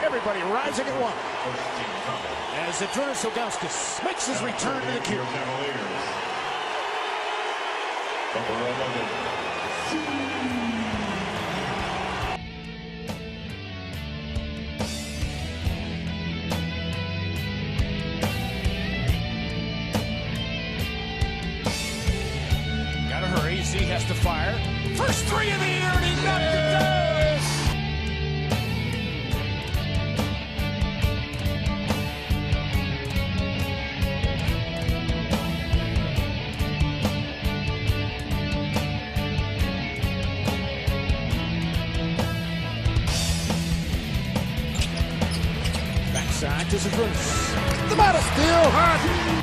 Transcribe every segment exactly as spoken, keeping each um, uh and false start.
Everybody rising at one. As Zydrunas Ilgauskas makes his return to the cube. Gotta hurry, Z has to fire. First three in the air, and he knocked it down! Backside to Zydrunas. The battle still hot!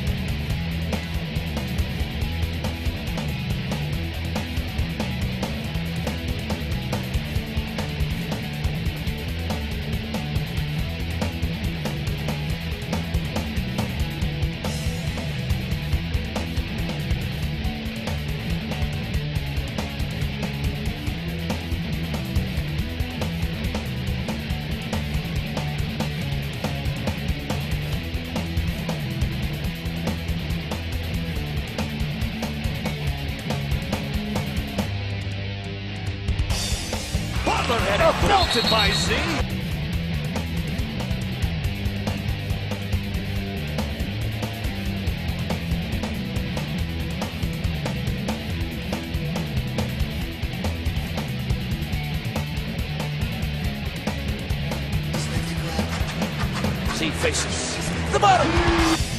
Butler had it belted by Z. Z faces the bottom.